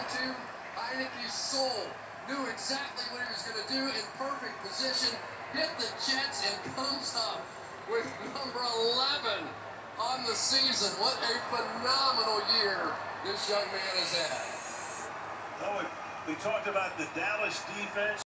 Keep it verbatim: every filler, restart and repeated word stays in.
to, Heineke's soul knew exactly what he was going to do in perfect position, hit the Jets, and comes up with number eleven on the season. What a phenomenal year this young man has had. Oh, we talked about the Dallas defense.